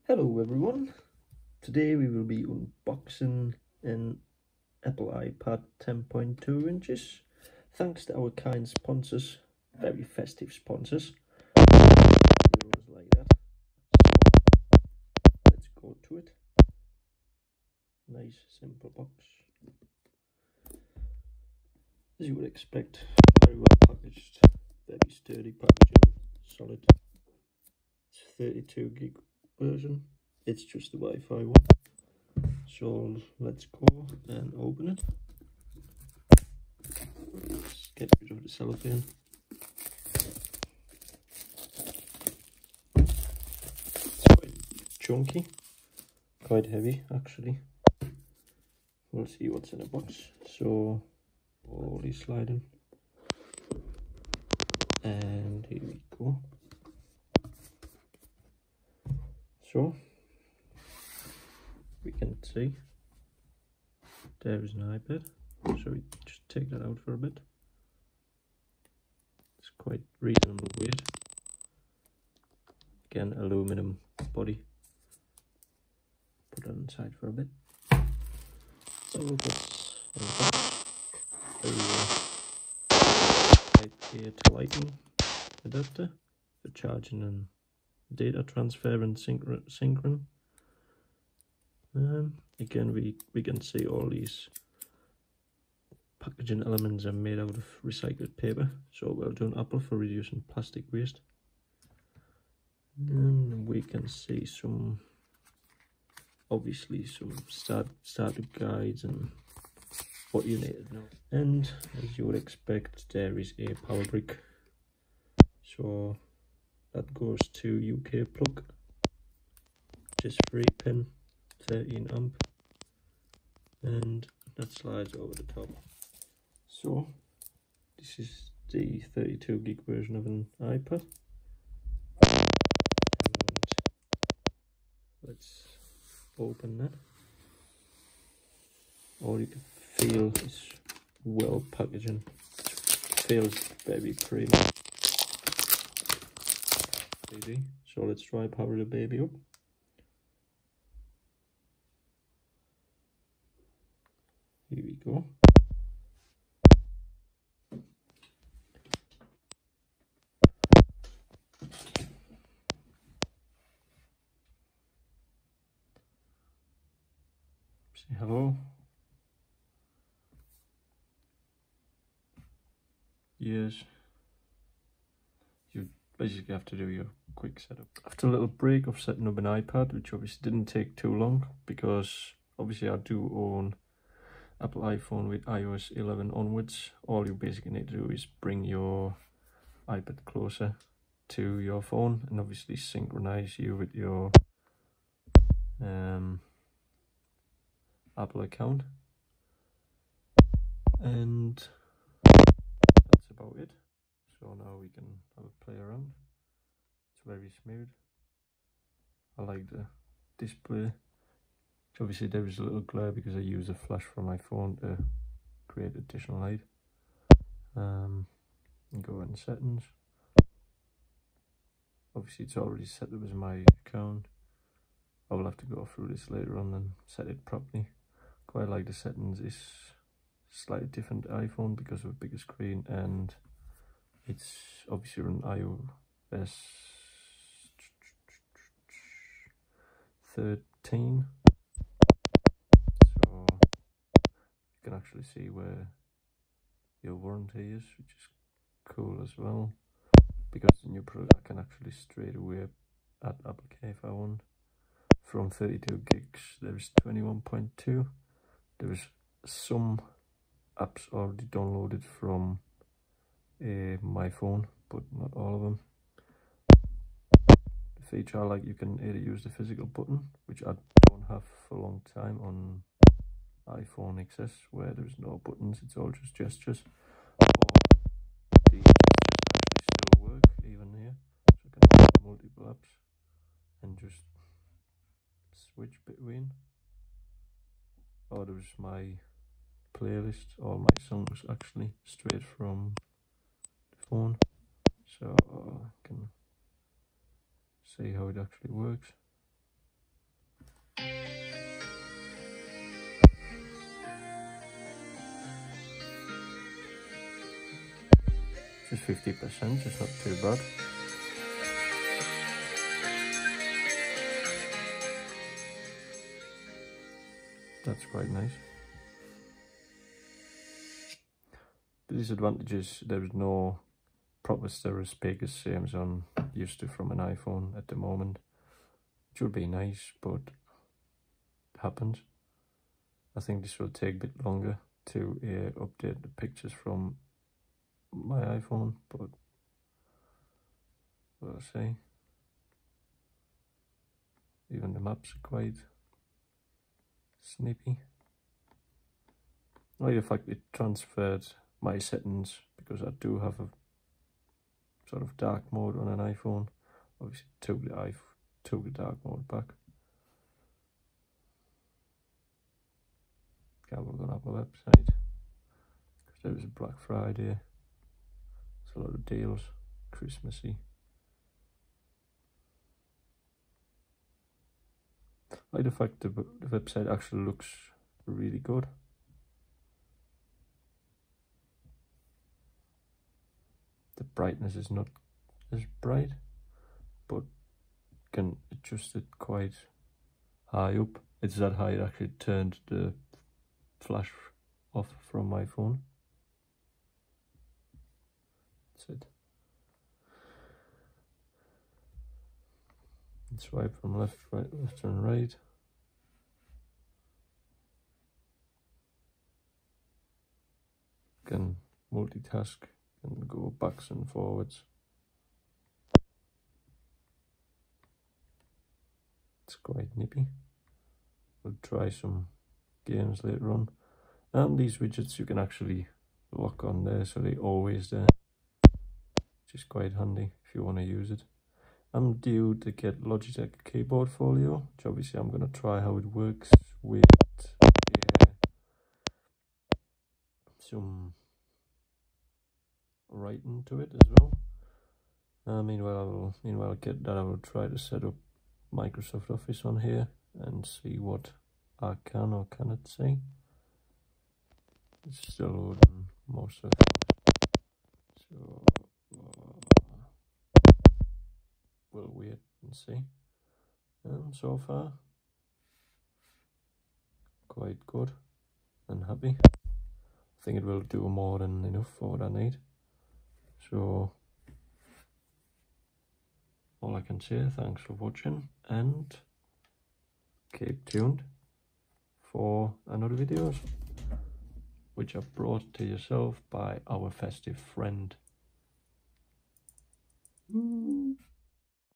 Hello everyone, today we will be unboxing an Apple iPad 10.2 inches, thanks to our kind sponsors, very festive sponsors. Like that. So let's go to it. Nice simple box. As you would expect, very well packaged, very sturdy packaging, solid. It's 32 gig version, it's just the Wi-Fi one. So let's go and open it. Let's get rid of the cellophane. It's quite chunky, quite heavy actually. We'll see what's in the box. So all these sliding, and here we go. So we can see there is an iPad, so we just take that out for a bit. It's quite reasonable weight. Again, aluminum body. Put that inside for a bit. So what's in the box? Type A to Lightning adapter for charging and data transfer and synchron. Again, we can see all these packaging elements are made out of recycled paper, so well done Apple for reducing plastic waste. And we can see some, obviously some startup guides and what you need to know. And as you would expect, there is a power brick, so that goes to UK plug, just 3-pin, 13 amp, and that slides over the top. So this is the 32 gig version of an iPad. And let's open that. All you can feel is well packaging. It feels very premium. So let's try power the baby up. Here we go. Say hello. Yes. You basically have to do your quick setup. After a little break of setting up an iPad, which obviously didn't take too long, because obviously I do own Apple iPhone with iOS 11 onwards. All you basically need to do is bring your iPad closer to your phone and obviously synchronize you with your Apple account, and that's about it. So now we can have a play around. It's very smooth. I like the display. Obviously there is a little glare because I use a flash from my phone to create additional light. And go in settings. Obviously it's already set up as my account. I will have to go through this later on and set it properly. Quite like the settings. It's slightly different iPhone because of a bigger screen, and it's obviously on iOS 13. So you can actually see where your warranty is, which is cool as well, because the new product I can actually straight away add Apple if I want. From 32 gigs there is 21.2. there is some apps already downloaded from my phone, but not all of them. The feature I like, you can either use the physical button, which I don't have for a long time on iPhone XS, where there's no buttons, it's all just gestures, or the gestures actually still work even here, so I can open multiple apps and just switch between. Or there's my playlist, all my songs actually straight from the phone, so I can see how it actually works. Just 50%, it's not too bad. That's quite nice. The disadvantage is there is no proper stereo speakers, same as I'm used to from an iPhone at the moment. It would be nice, but it happens. I think this will take a bit longer to update the pictures from my iPhone, but we'll see. Even the maps are quite snippy. I like the fact it transferred my settings, because I do have a sort of dark mode on an iPhone. Obviously took the dark mode back. Can't look on our website because there was a Black Friday. There's a lot of deals, Christmassy. I like the fact the website actually looks really good. The brightness is not as bright, but can adjust it quite high up. It's that high it actually turned the flash off from my phone. That's it. And swipe from left, right, left and right. Can multitask and go backs and forwards. It's quite nippy. We'll try some games later on. And these widgets you can actually lock on there, so they're always there, which is quite handy if you want to use it. I'm due to get Logitech Keyboard Folio, which obviously I'm going to try how it works with some writing to it as well. Meanwhile get that, I will try to set up Microsoft Office on here and see what I can or cannot see. It's still loading most of it, so we'll wait and see. So far, quite good and happy. I think it will do more than enough for what I need. So all I can say, thanks for watching and keep tuned for another videos, which are brought to yourself by our festive friend.